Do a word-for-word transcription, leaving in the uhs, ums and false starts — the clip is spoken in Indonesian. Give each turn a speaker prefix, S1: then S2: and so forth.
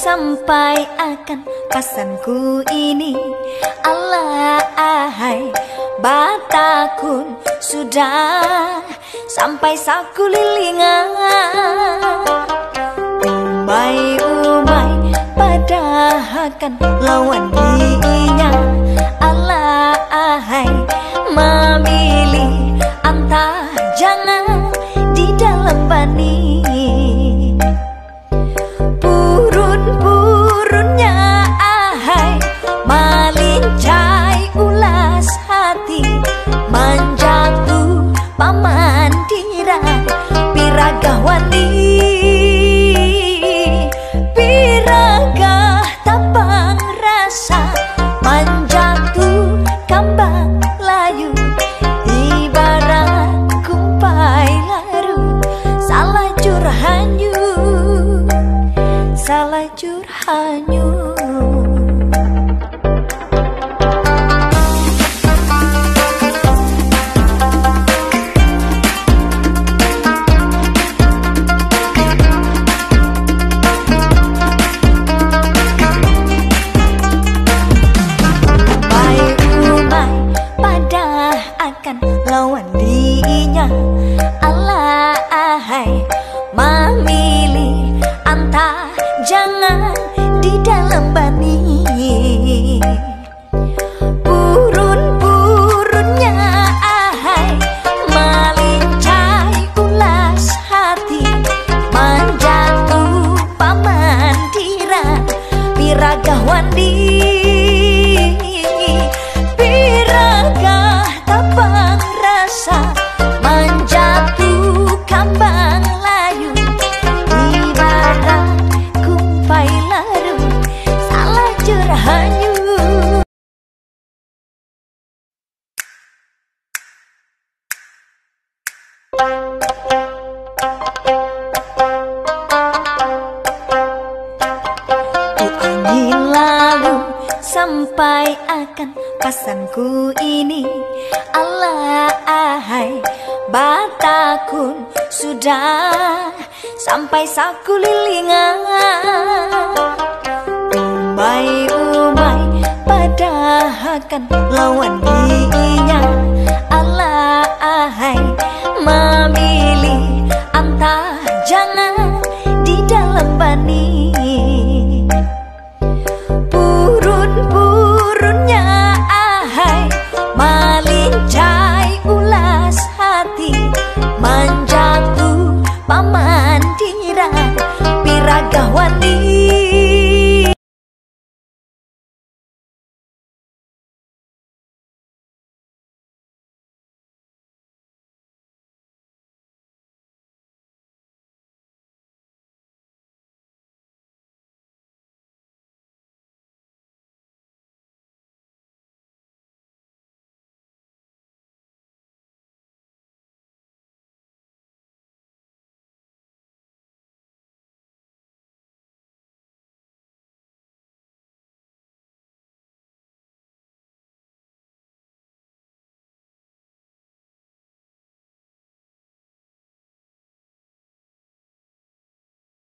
S1: sampai akan pasanku ini. Alahai batakun sudah sampai saku lilingan. Umai umai padahkan lawan dinya. Alahai memilih antah jangan di dalam bani. Purun-purunnya ahai malincai ulas hati, manjatu pamandiran piragah wandi. Piragah tapang rasa manjatu kambang layu, ibarat kumpai laru salah curhanyu, salah curhanyu. Lawan dinya. Alahai memilih antah jangan di dalam bani. Purun-purunnya ahai malincai ulas hati, manjatu pamandiran piragah wandi. Piragah tapang rasa manjatu kambang layu, ibarat kumpai laru salah curhanyu. Angin lalu sampai akan pasanku ini. Alahai batakun sudah sampai saku lilingan. Umai umai padahkan lawan dinya. Alahai memilih antah jangan di dalam bani. Purun-purunnya ahai malincai ulas hati, manjatu pamandiran piragah wandi.